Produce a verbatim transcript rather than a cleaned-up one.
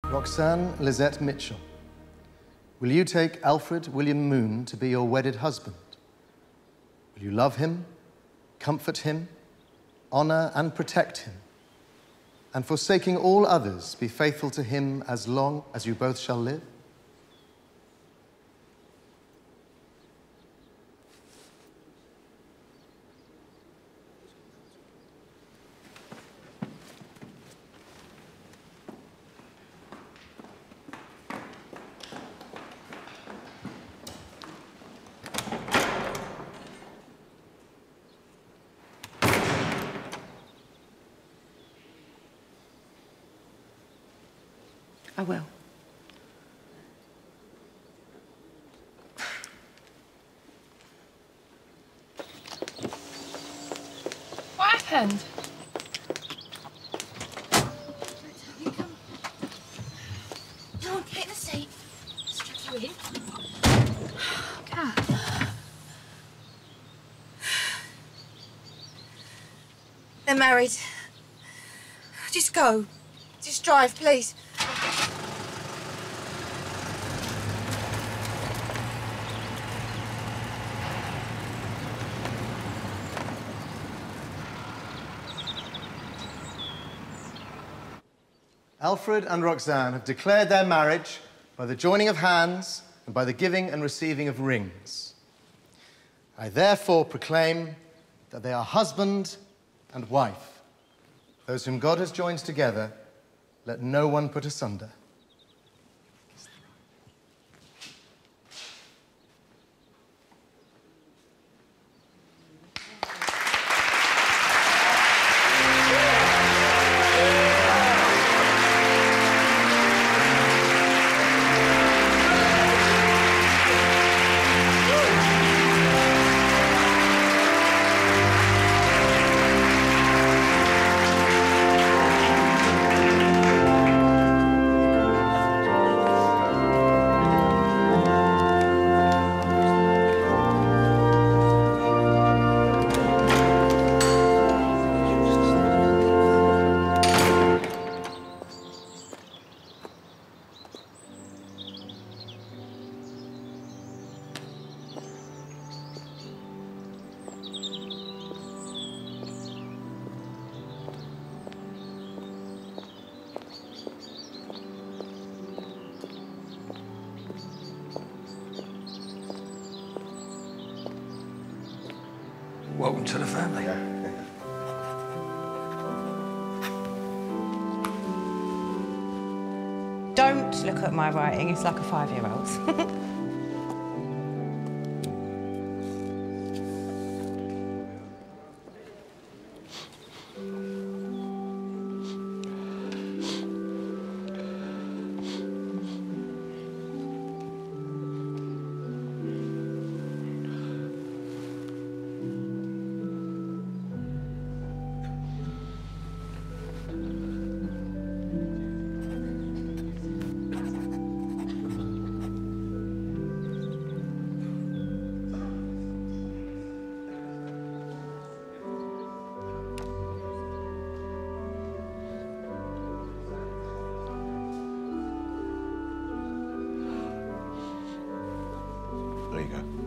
Roxanne Lizette Mitchell, will you take Alfred William Moon to be your wedded husband? Will you love him, comfort him, honor and protect him, and forsaking all others, be faithful to him as long as you both shall live? I will. What happened? Come on, take the seat. Strap you in. Cat. They're married. Just go. Just drive, please. Alfred and Roxanne have declared their marriage by the joining of hands and by the giving and receiving of rings. I therefore proclaim that they are husband and wife. Those whom God has joined together, let no one put asunder. Welcome to the family. Don't look at my writing, it's like a five-year-old's. There you go.